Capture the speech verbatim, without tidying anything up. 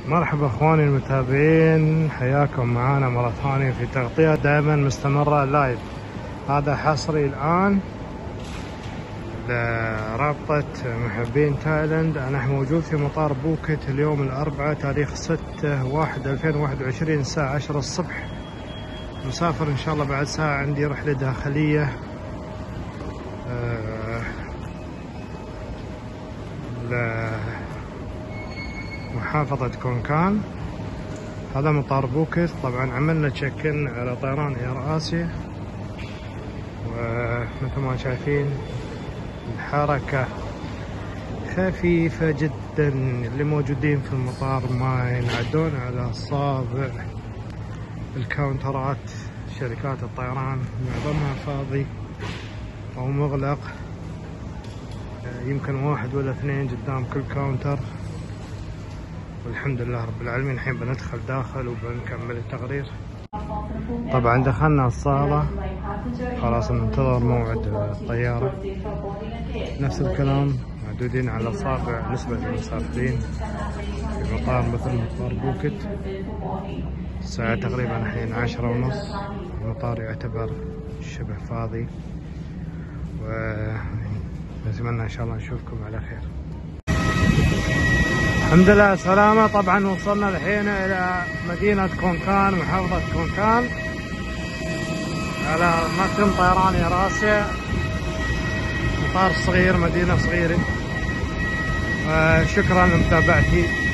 مرحبا اخواني المتابعين، حياكم معنا مرة ثانية في تغطية دائما مستمرة لايف. هذا حصري الآن لرابطة محبين تايلاند. أنا موجود في مطار بوكيت اليوم الأربعاء تاريخ ستة واحد ألفين وواحد وعشرين الساعة عشرة الصبح. مسافر إن شاء الله بعد ساعة، عندي رحلة داخلية آه لمحافظة كونكان. هذا مطار بوكيت. طبعا عملنا تشيكن على طيران اير اسيا، ومثل ما شايفين الحركة خفيفة جدا. اللي موجودين في المطار ما ينعدون على أصابع. الكاونترات شركات الطيران معظمها فاضي أو مغلق، يمكن واحد ولا اثنين قدام كل كاونتر. والحمد لله رب العالمين. الحين بندخل داخل وبنكمل التقرير. طبعا دخلنا الصالة، خلاص ننتظر موعد الطيارة. نفس الكلام، معدودين على أصابع نسبة المسافرين في مطار مثل مطار بوكيت. الساعة تقريبا الحين عشرة ونص، المطار يعتبر شبه فاضي، ونتمنى إن شاء الله نشوفكم على خير. الحمد لله سلامة. طبعا وصلنا الحين إلى مدينة كونكان، محافظة كونكان، على متن طيران اير اسيا. مطار صغير، مدينة صغيرة. شكرا لمتابعتي.